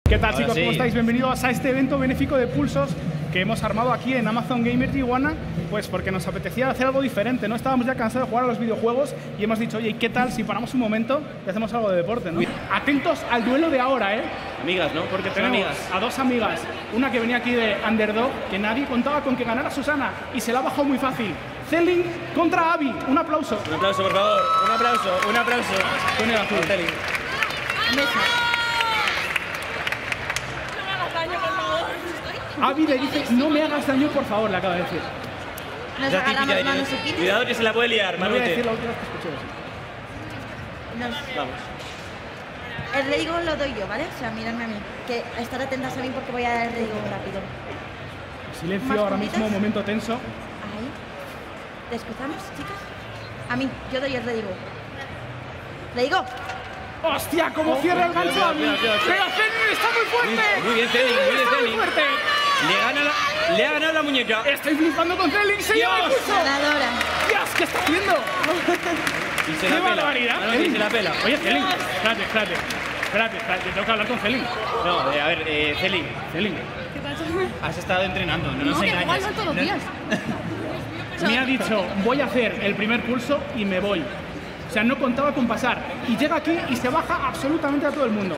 ¿Qué tal, chicos? ¿Cómo estáis? Bienvenidos a este evento benéfico de pulsos que hemos armado aquí en Amazon Gamer Tijuana, pues porque nos apetecía hacer algo diferente, ¿no? Estábamos ya cansados de jugar a los videojuegos y hemos dicho, oye, ¿qué tal si paramos un momento y hacemos algo de deporte, ¿no? Atentos al duelo de ahora, ¿eh? Amigas, ¿no? Porque tenemos a dos amigas, una que venía aquí de Underdog, que nadie contaba con que ganara Susana y se la ha bajado muy fácil. Zelin contra Abby. Un aplauso. Un aplauso, por favor. Un aplauso, un aplauso. Con el azul. Zelin. Abby le dice, no me hagas daño, por favor, le acaba de decir. Nos agarramos manos y Cuidado que se la puede liar, No voy a decir Manuete. la última vez que escuché eso. Vamos. El reigo lo doy yo, ¿vale? O sea, miradme a mí. Que estar atentas a mí porque voy a dar el reigo rápido. Silencio ¿Más ahora puntitas? mismo, momento tenso. Ahí. ¿Te escuchamos, chicas? A mí, yo doy el reigo. ¿Reigo? ¡Hostia! ¿Cómo cierra el gancho Abby? cuidado. ¡Pero Zelin está muy fuerte! Muy bien, Zelin, muy bien, ¡Está muy Zelin. fuerte! Le ha ganado la muñeca. Estoy flipando con Zelin, se lleva el Dios. pulso. Ganadora. ¡Dios! ¿Qué está haciendo? Y se ¡Qué la pela. barbaridad! Manuete, y se la pela. Oye, Zelin, espérate, tengo que hablar con Zelin. No, a ver, Zelin. Zelin, ¿Qué pasa? Has estado entrenando, no nos No, que engañes. igual van todos los días. me ha dicho, voy a hacer el primer pulso y me voy. O sea, no contaba con pasar. Y llega aquí y se baja absolutamente a todo el mundo.